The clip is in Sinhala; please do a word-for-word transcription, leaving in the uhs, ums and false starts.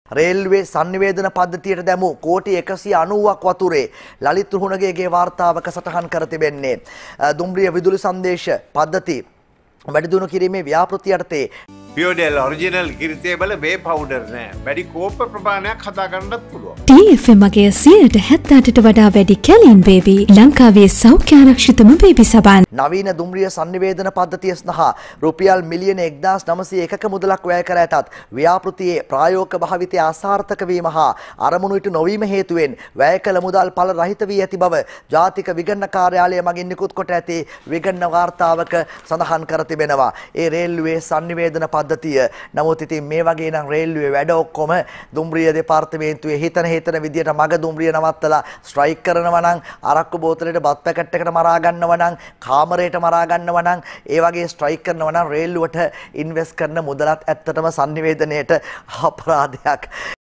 රේල්වේ sannivedana පද්ධතියට දැමු කෝටි එකසිය අනූවක් වතුරේ ලලිත් රුහුණගේගේ වාර්තාවක සටහන් කර තිබෙන්නේ දුම්රිය විදුලි සංදේශ පද්ධති වැඩිදියුණු කිරීමේ ව්‍යාපෘති යටතේ පියෝඩෙල් ඔරිජිනල් කිරිතේ බල මේ පවුඩර් නෑ වැඩි කෝප ප්‍රමාණයක් හදා ගන්නත් පුළුවන්. ටී එෆ් එම් මගේ සියයට හැත්තෑටට වඩා වැඩි කැලීන් බේබි ලංකාවේ සෞඛ්‍ය ආරක්ෂිතම බේබි සබන්. නවීන දුම්රිය sannivedana පද්ධතිය සඳහා රුපියල් මිලියන එක්දාස් නවසිය එකක මුදලක් වැය කර ඇතත් ව්‍යාපෘතියේ ප්‍රායෝගික භාවිතය අසාර්ථක වීම හා අරමුණු ඉටු නොවීම හේතුවෙන් වැය කළ මුදල් ඵල රහිත වී ඇති බව ජාතික විගණන කාර්යාලය මගින් නිකුත් කොට ඇති විගණන වාර්තාවක සඳහන් කර තිබෙනවා. ඒ රේල්වේ sannivedana පද්ධතිය නමුත් ඉතින් මේ වගේ නම් රේල්වේ වැඩ ඔක්කොම දුම්රිය දෙපාර්තමේන්තුවේ හිතන හිතන විදියට මග දුම්රිය නවත්තලා ස්ට්‍රයික් කරනවා නම් අරක්කු බෝතලෙට බත් පැකට් එකකට මරා ගන්නවා නම් කාමරයට මරා ගන්නවා නම් ඒ වගේ ස්ට්‍රයික් කරනවා නම් රේල්ලුවට ඉන්වෙස්ට් කරන මුදලත් ඇත්තටම sannivedanayට අපරාධයක්.